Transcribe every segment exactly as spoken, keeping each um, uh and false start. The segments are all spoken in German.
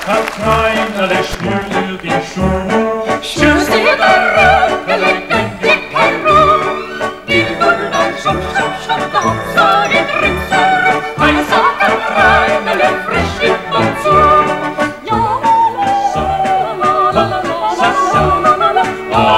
hat keinerlei schnür die Schuhe. Tjusig der rökele gändig herum, die Lurdan schop, schop, schop, da hoppsar i dritzar, ein Saker reinele frisch in und zu. Ja, la la la la la la la la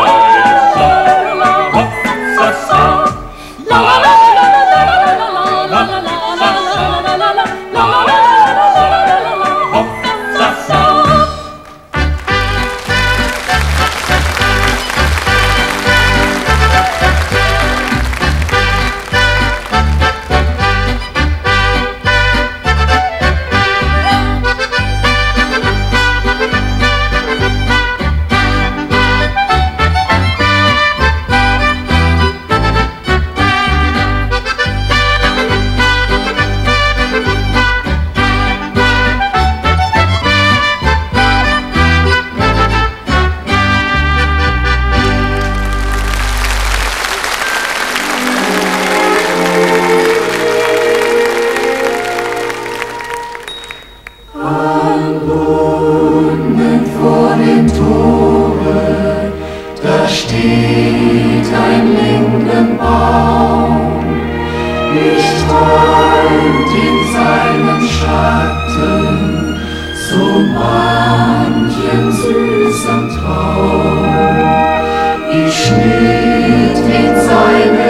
steht ein Lindenbaum, ich träumt in seinem Schatten so manchen süßen Traum. Ich schnitt in seinem